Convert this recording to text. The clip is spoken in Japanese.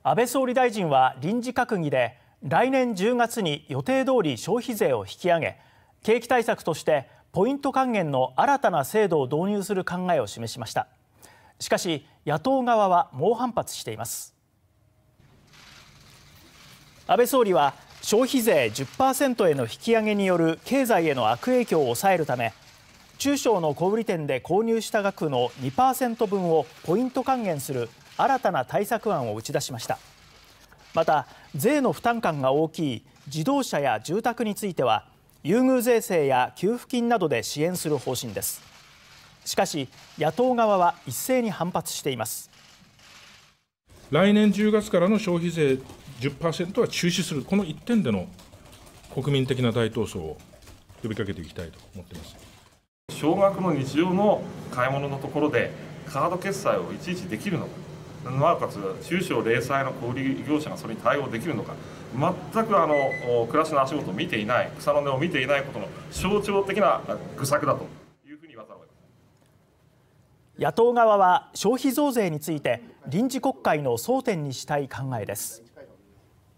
安倍総理大臣は臨時閣議で来年10月に予定通り消費税を引き上げ、景気対策としてポイント還元の新たな制度を導入する考えを示しました。しかし野党側は猛反発しています。安倍総理は消費税 10% への引き上げによる経済への悪影響を抑えるため、中小の小売店で購入した額の 2% 分をポイント還元する新たな対策案を打ち出しました。また税の負担感が大きい自動車や住宅については優遇税制や給付金などで支援する方針です。しかし野党側は一斉に反発しています。 来年10月からの消費税 10% は中止する、この一点での国民的な大闘争を呼びかけていきたいと思っています。 少額の日常の買い物のところでカード決済をいちいちできるのか、なおかつ中小零細の小売業者がそれに対応できるのか、全く暮らしの足元を見ていない、草の根を見ていないことの象徴的な愚策だというふうに言わざるを得ません。 野党側は消費増税について臨時国会の争点にしたい考えです。